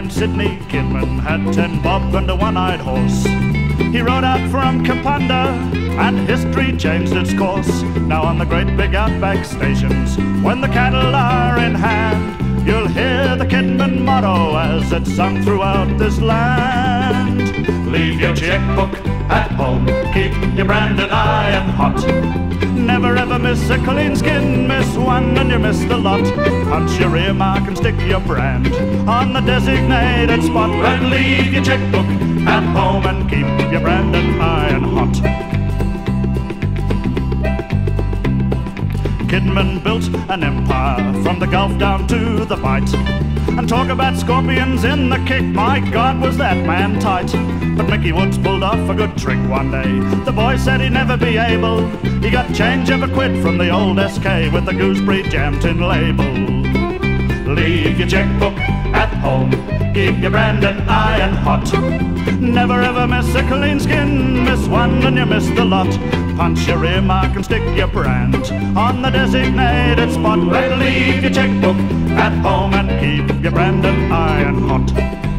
named Sidney Kidman had 10 bob and a one-eyed horse. He rode out from Kapunda and history changed its course. Now on the great big outback stations, when the cattle are in hand, you'll hear the Kidman motto as it's sung throughout this land. Leave your checkbook at home, keep your branded iron hot. Never ever miss a clean skin, miss one and you miss the lot. Punch your earmark and stick your brand on the designated spot. But leave your checkbook at home and keep your branded iron hot. Kidman built an empire from the Gulf down to the Bight. And talk about scorpions in the kick, my God, was that man tight. But Mickey Woods pulled off a good trick one day. The boy said he'd never be able. He got change of a quid from the old SK with the gooseberry jam tin label. Leave your checkbook at home, keep your branded iron hot. Never ever miss a clean skin, miss one and you miss the lot. Punch your earmark and stick your brand on the designated spot. But leave your checkbook at home and keep your branded iron hot.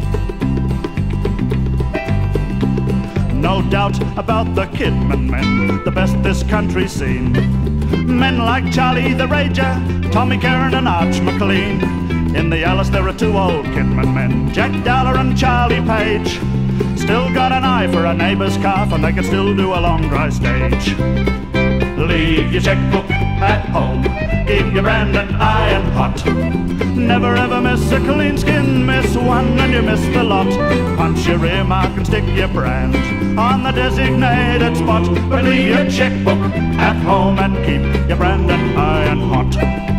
No doubt about the Kidman men, the best this country's seen. Men like Charlie the Rager, Tommy Caron and Arch McLean. In the Alice there are 2 old Kidman men, Jack Dowler and Charlie Page. Still got an eye for a neighbour's calf and they can still do a long dry stage. Leave your checkbook at home, keep your branded iron hot. Never ever miss a clean skin, miss one and you miss the lot. Punch your earmark and stick your brand on the designated spot. But leave your checkbook at home and keep your branded iron hot.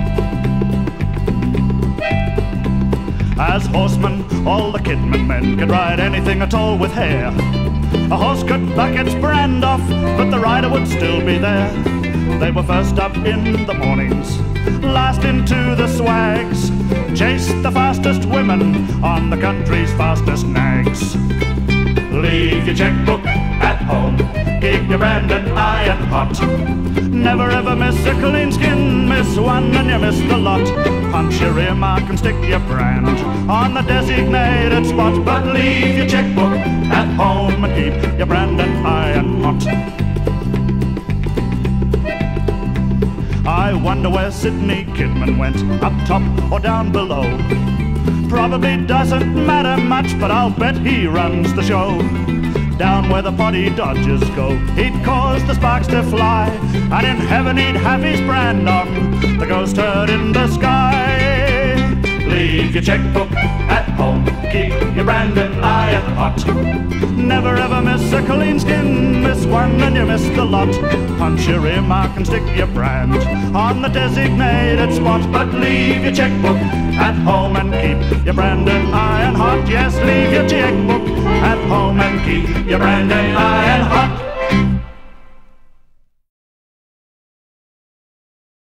As horsemen, all the Kidman men could ride anything at all with hair. A horse could buck its brand off, but the rider would still be there. They were first up in the mornings, last into the swags, chased the fastest women on the country's fastest nags. Leave your checkbook at home, keep your branded iron hot. Never ever miss a clean skin, miss one and you miss the lot. Punch your earmark and stick your brand on the designated spot. But leave your checkbook at home and keep your branded iron hot. I wonder where Sidney Kidman went, up top or down below. Probably doesn't matter much, but I'll bet he runs the show. Down where the potty dodgers go, he'd cause the sparks to fly, and in heaven he'd have his brand on the ghost herd in the sky. Leave your checkbook at home, keep your branded iron hot. Never ever miss a clean skin, miss one and you miss the lot. Punch your earmark and stick your brand on the designated spot. But leave your checkbook at home and keep your branded iron hot. Yes, leave your checkbook at home and keep your branded iron